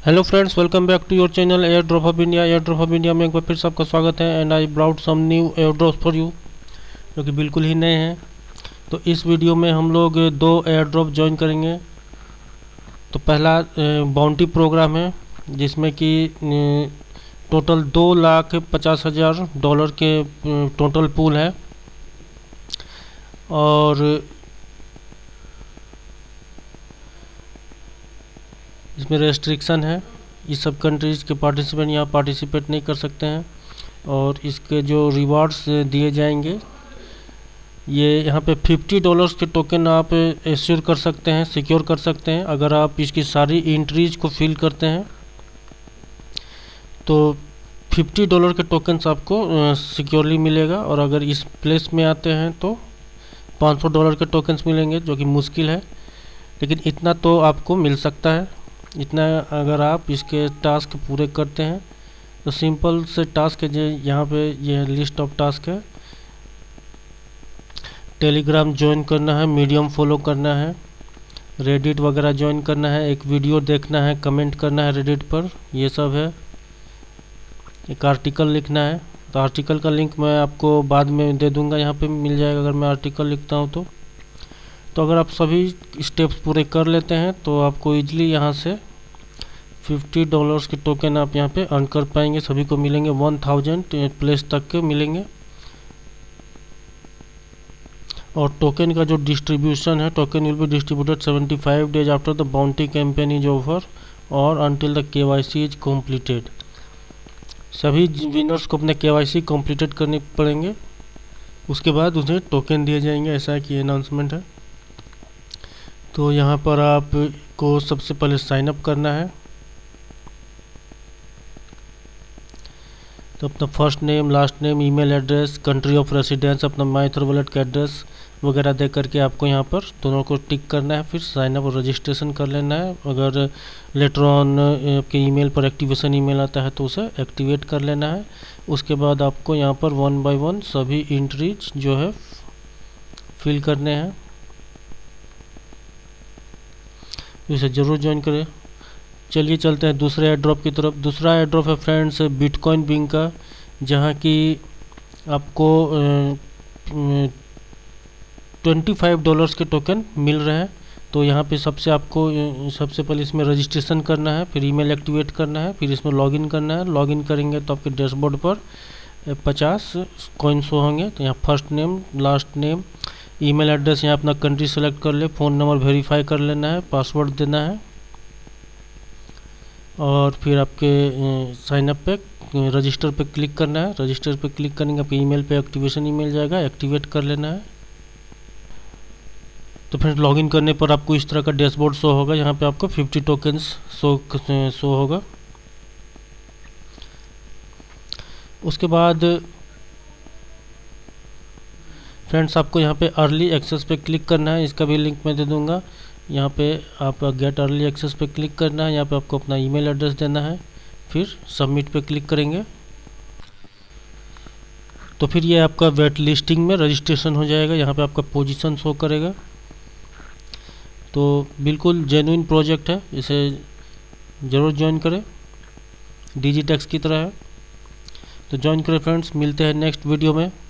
Hello friends, welcome back to your channel airdrop of India. Airdrop of India में एक बार फिर से आपका स्वागत है and I brought some new airdrops for you जो कि बिल्कुल ही नए हैं। तो इस वीडियो में हम लोग दो एयर ड्रॉप ज्वाइन करेंगे। तो पहला बाउंटी प्रोग्राम है जिसमें कि टोटल $2,50,000 के टोटल पूल है और इसमें रेस्ट्रिक्शन है। इस सब कंट्रीज़ के पार्टिसिपेंट यहाँ पार्टिसिपेट नहीं कर सकते हैं और इसके जो रिवार्ड्स दिए जाएंगे ये यहाँ पे $50 के टोकन आप एश्योर कर सकते हैं, सिक्योर कर सकते हैं। अगर आप इसकी सारी एंट्रीज को फिल करते हैं तो $50 के टोकन्स आपको सिक्योरली मिलेगा और अगर इस प्लेस में आते हैं तो $500 के टोकन्स मिलेंगे, जो कि मुश्किल है, लेकिन इतना तो आपको मिल सकता है। इतना अगर आप इसके टास्क पूरे करते हैं तो सिंपल से टास्क है। जो यहाँ पे ये लिस्ट ऑफ टास्क है। टेलीग्राम ज्वाइन करना है, मीडियम फॉलो करना है, रेडिट वगैरह ज्वाइन करना है, एक वीडियो देखना है, कमेंट करना है रेडिट पर, ये सब है। एक आर्टिकल लिखना है। तो आर्टिकल का लिंक मैं आपको बाद में दे दूंगा, यहाँ पे मिल जाएगा अगर मैं आर्टिकल लिखता हूँ तो अगर आप सभी स्टेप्स पूरे कर लेते हैं तो आपको ईजिली यहाँ से $50 के टोकन आप यहाँ पे अर्न कर पाएंगे। सभी को मिलेंगे 1000 प्लेस तक के मिलेंगे। और टोकन का जो डिस्ट्रीब्यूशन है, token will be distributed 75 days after the bounty campaign is over और until the KYC is completed. सभी विनर्स को अपने KYC कम्प्लीटेड करने पड़ेंगे, उसके बाद उन्हें टोकन दिए जाएंगे। ऐसा कि अनाउंसमेंट है। तो यहाँ पर आपको सबसे पहले साइन अप करना है। तो अपना first name, last name, email address, country of residence, अपना माइथर का एड्रेस वगैरह दे करके आपको यहाँ पर दोनों को टिक करना है। फिर साइन अप और रजिस्ट्रेशन कर लेना है। अगर लेटर ऑन आपके ईमेल पर एक्टिवेशन ईमेल आता है तो उसे एक्टिवेट कर लेना है। उसके बाद आपको यहाँ पर 1 by 1 सभी एंट्रीज जो है फिल करने हैं। इसे ज़रूर ज्वाइन करें। चलिए चलते हैं दूसरे एयर ड्रॉप की तरफ। दूसरा एयर ड्रॉप है फ्रेंड्स बिटकॉइन बिंग का, जहाँ की आपको $25 के टोकन मिल रहे हैं। तो यहाँ पे सबसे पहले इसमें रजिस्ट्रेशन करना है, फिर ईमेल एक्टिवेट करना है, फिर इसमें लॉगिन करना है। लॉगिन करेंगे तो आपके डैशबोर्ड पर 50 कॉइन शो होंगे। तो यहाँ first name, last name, email address, यहाँ अपना कंट्री सेलेक्ट कर ले, फ़ोन नंबर वेरीफाई कर लेना है, पासवर्ड देना है और फिर आपके साइन अप पे रजिस्टर पे क्लिक करना है। रजिस्टर पे क्लिक करेंगे आपके ईमेल पे एक्टिवेशन ईमेल जाएगा, एक्टिवेट कर लेना है। तो फिर लॉगिन करने पर आपको इस तरह का डैशबोर्ड शो होगा। यहाँ पे आपको 50 टोकन्स शो होगा। उसके बाद फ्रेंड्स आपको यहाँ पे अर्ली एक्सेस पे क्लिक करना है। इसका भी लिंक मैं दे दूँगा। यहाँ पे आप गेट अर्ली एक्सेस पे क्लिक करना है। यहाँ पे आपको अपना ईमेल एड्रेस देना है, फिर सबमिट पे क्लिक करेंगे तो फिर ये आपका वेट लिस्टिंग में रजिस्ट्रेशन हो जाएगा। यहाँ पे आपका पोजीशन शो करेगा। तो बिल्कुल जेन्युइन प्रोजेक्ट है, इसे ज़रूर ज्वाइन करें, डिजिटेक्स की तरह है। तो ज्वाइन करें फ्रेंड्स। मिलते हैं नेक्स्ट वीडियो में।